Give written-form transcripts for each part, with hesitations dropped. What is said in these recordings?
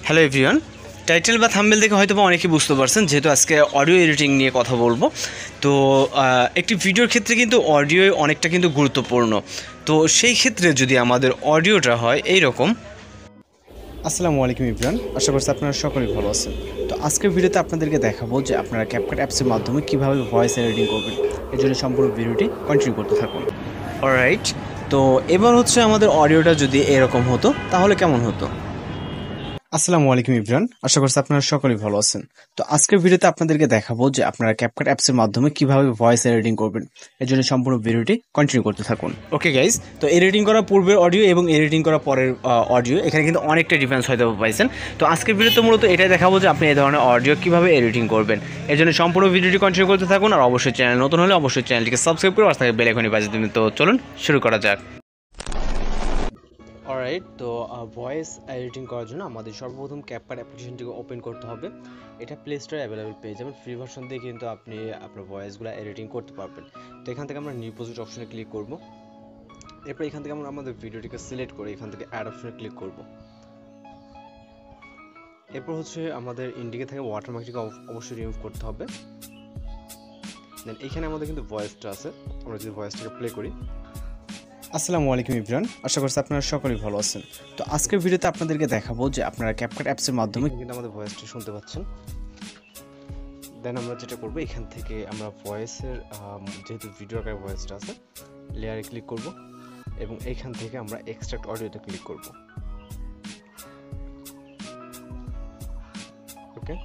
Hello everyone, title বা thumbnail দেখে হয়তো অনেকেই বুঝতে পারছেন যেহেতু আজকে অডিও এডিটিং নিয়ে কথা বলবো। তো একটি ভিডিওর ক্ষেত্রে কিন্তু অডিও অনেকটা কিন্তু গুরুত্বপূর্ণ। তো সেই ক্ষেত্রে যদি আমাদের অডিওটা হয় এইরকম। আসসালামু আলাইকুম এভরিওয়ান, আশা করছি আপনারা সকলেই ভালো আছেন। তো আজকের ভিডিওতে আপনাদেরকে দেখাবো যে আপনারা ক্যাপকাট অ্যাপসের মাধ্যমে কীভাবে ভয়েস এডিটিং করবেন। এর জন্য সম্পূর্ণ ভিডিওটি কন্টিনিউ করতে থাকুন। অলরাইট, তো এবার হচ্ছে আমাদের অডিওটা যদি এরকম হতো তাহলে কেমন হতো। আসসালামু আলাইকুম এভরিওয়ান, আশা করছি আপনারা সকলেই ভালো আছেন। তো আজকের ভিডিওতে আপনাদেরকে দেখাবো যে আপনারা ক্যাপকাট অ্যাপসের মাধ্যমে কিভাবে ভয়েস এডিটিং করবেন। এর জন্য সম্পূর্ণ ভিডিওটি কন্টিনিউ করতে থাকুন। ওকে গাইজ, তো এডিটিং করার পূর্বের অডিও এবং এডিটিং করার পরের অডিও এখানে কিন্তু অনেকটা ডিফারেন্স হয়তো পাইছেন। তো আজকের ভিডিওতে মূলত এটাই দেখাবো যে আপনি এই ধরনের অডিও কিভাবে এডিটিং করবেন। এর জন্য সম্পূর্ণ ভিডিওটি কন্টিনিউ করতে থাকুন। আর অবশ্যই চ্যানেল নতুন হলে অবশ্যই চ্যানেলটিকে সাবস্ক্রাইব করে আর থাকে বেল আইকনে বাজিয়ে দিন। তো চলুন শুরু করা যাক। অলরাইট, তো ভয়েস এডিটিং করার জন্য আমাদের সর্বপ্রথম ক্যাপকাট অ্যাপ্লিকেশনটিকে ওপেন করতে হবে। এটা প্লে স্টোরে অ্যাভেলেবেল পেয়ে যাবেন। ফ্রি ভার্সন দিয়ে কিন্তু আপনি আপনার ভয়েসগুলো এডিটিং করতে পারবেন। তো এখান থেকে আমরা নিউ প্রজেক্ট অপশনে ক্লিক করব। এরপর এখান থেকে আমরা আমাদের ভিডিওটিকে সিলেক্ট করে এখান থেকে অ্যাড অপশনে ক্লিক করব। এরপর হচ্ছে আমাদের ইন্ডিকে থেকে ওয়াটারমার্কটিকে অবশ্যই রিমুভ করতে হবে। দেন এখানে আমাদের কিন্তু ভয়েসটা আছে, আমরা যদি ভয়েসটাকে প্লে করি। আসসালামু আলাইকুম এভরিওয়ান, আশা করছি আপনারা সকলেই ভালো আছেন। তো আজকের ভিডিওতে আপনাদেরকে দেখাবো যে আপনারা ক্যাপকাট অ্যাপসের মাধ্যমে কিন্তু আমাদের ভয়েসটি শুনতে পাচ্ছেন। দেন আমরা যেটা করব, এখান থেকে আমরা ভয়েসের যেহেতু ভিডিও আকারে ভয়েসটা আছে, লেয়ারে ক্লিক করব এবং এইখান থেকে আমরা এক্সট্রাক্ট অডিওতে ক্লিক করব। ওকে,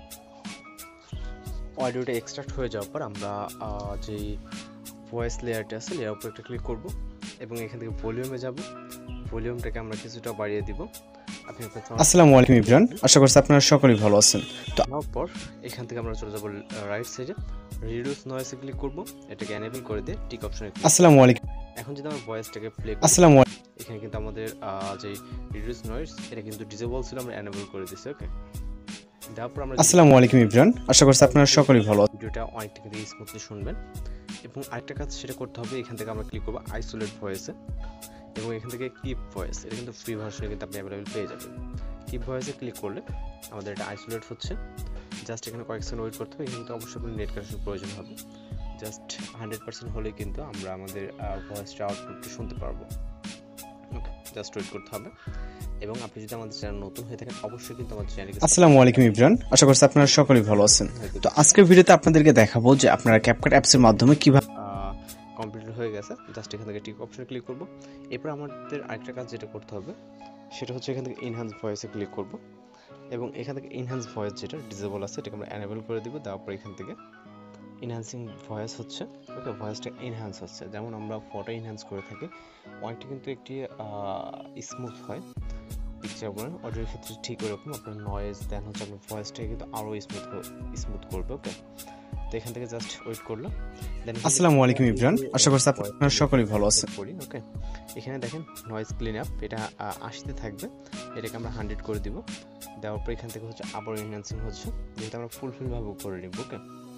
অডিওটা এক্সট্রাক্ট হয়ে যাওয়ার পর আমরা যেই ভয়েস লেয়ারটা আছে লেয়ার উপর একটা ক্লিক করব এবং এখান থেকে ভলিউমে যাব। ভলিউমটাকে আমরা কিছুটা বাড়িয়ে দিব। আসসালামু আলাইকুম এভরিওয়ান, আশা করছি আপনারা সকলেই ভালো আছেন। তো তারপর এখান থেকে আমরা চলে যাব রাইট সাইডে, রিডিউস নয়েজে ক্লিক করব। এটাকে এনেবল করে দিয়ে টিক অপশনে ক্লিক। আসসালামু আলাইকুম। এখন যদি আমরা ভয়েসটাকে প্লে করি, আসসালামু আলাইকুম, এখানে কিন্তু আমাদের যে রিডিউস নয়েজ এটা কিন্তু ডিসেবল ছিল, আমরা এনেবল করে দিয়েছি। ওকে, তারপর আমরা আসসালামু আলাইকুম এভরিওয়ান, আশা করছি আপনারা সকলেই ভালো আছেন। ভিডিওটা অনেকটা কিন্তু স্মুথলি শুনবেন। এবং আরেকটা কাজ সেটা করতে হবে, এখান থেকে আমরা ক্লিক করব আইসোলেট ভয়েসে এবং এখান থেকে কিপ ভয়েস, এটা কিন্তু ফ্রি ভার্সনে কিন্তু আপনি অ্যাভেলেবেল পেয়ে যাবেন। কিপ ভয়েসে ক্লিক করলে আমাদের এটা আইসোলেট হচ্ছে। জাস্ট এখানে কয়েক সেকেন্ড ওয়েট করতে হবে। এখানে কিন্তু অবশ্যই আপনার নেট কানেকশন প্রয়োজন হবে। জাস্ট 100% হলেই কিন্তু আমরা আমাদের ভয়েসটা আউটপুটটি শুনতে পারবো। ওকে, জাস্ট ওয়েট করতে হবে। এবং আপনি যদি আমাদের চ্যানেল নতুন হয়ে থাকেন অবশ্যই কিন্তু আমাদের চ্যানেলকে। আসসালামু আলাইকুম এভরিওয়ান, আশা করছি আপনারা সকলেই ভালো আছেন। তো আজকের ভিডিওতে আপনাদেরকে দেখাবো যে আপনারা ক্যাপকাট অ্যাপসের মাধ্যমে কিভাবে কমপ্লিট হয়ে গেছে। জাস্ট এখান থেকে টিক অপশনে ক্লিক করব। এরপর আমাদের আরেকটা কাজ যেটা করতে হবে সেটা হচ্ছে এখান থেকে এনহ্যান্স ভয়েসে ক্লিক করব এবং এখান থেকে এনহ্যান্স ভয়েস যেটা ডিসেবল আছে এটাকে আমরা এনেবল করে দিব। তারপর এখান থেকে এনহ্যান্সিং ভয়েস হচ্ছে, ওকে, ভয়েসটা এনহ্যান্স হচ্ছে। যেমন আমরা ফটো এনহ্যান্স করে থাকি, অনেকটা কিন্তু একটি স্মুথ হয় পিকচার বলেন, অডিওর ক্ষেত্রে ঠিক ওরকম আপনার নয়েজ দেন হচ্ছে আপনার ভয়েসটাকে কিন্তু আরও স্মুথ করবে। ওকে, তো এখান থেকে জাস্ট ওয়েট করলাম। দেন আসসালামু আলাইকুম এভরিওয়ান, আশা করছি আপনারা সকলেই ভালো আছেন। ওকে, এখানে দেখেন নয়েজ ক্লিন আপ, এটা 80-তে থাকবে। এটাকে আমরা 100 করে দিব। দেওয়ার পর এখান থেকে হচ্ছে আবার এনহ্যান্সিং হচ্ছে, যেহেতু আমরা ফুলফিলভাবে করে নিব। ওকে,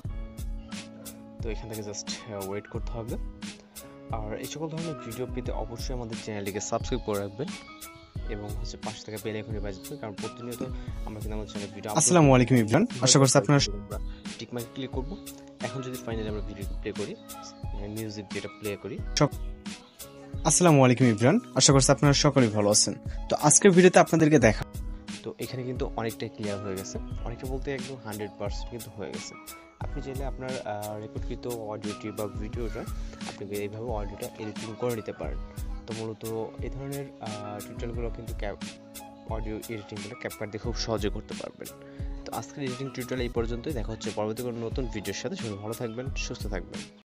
তো এখান থেকে জাস্ট ওয়েট করতে হবে। আর এই সকল ধরনের ভিডিও পেতে অবশ্যই আমাদের চ্যানেলটিকে সাবস্ক্রাইব করে রাখবেন এবং হচ্ছে পাশে থাকা বেল আইকনে বাজিয়ে দিবেন, কারণ প্রতিনিয়ত আমরা কিন্তু আমাদের চ্যানেলে ভিডিও। আসসালামু আলাইকুম এভরিওয়ান, আশা করছি আপনারা টিক মার্কে ক্লিক করব। এখন যদি ফাইনালি আমরা ভিডিও প্লে করি, মিউজিক যেটা প্লে করি। আসসালামু আলাইকুম এভরিওয়ান, আশা করছি আপনারা সকলেই ভালো আছেন। তো আজকের ভিডিওতে আপনাদেরকে দেখা, তো এখানে কিন্তু অনেকটাই ক্লিয়ার হয়ে গেছে, অনেকটা বলতে একদম 100% কিন্তু হয়ে গেছে। আপনি চাইলে আপনার রেকর্ডকৃত অডিওটি বা ভিডিওটা আপনি এইভাবে অডিওটা এডিটিং করে নিতে পারেন। তো মূলত এই ধরনের টিউটোরিয়ালগুলো কিন্তু অডিও এডিটিংগুলো ক্যাপকাট দিয়ে খুব সহজে করতে পারবেন। তো আজকের এডিটিং টিউটোরিয়াল এই পর্যন্তই। দেখা হচ্ছে পরবর্তী কোনো নতুন ভিডিওর সাথে। সবাই ভালো থাকবেন, সুস্থ থাকবেন।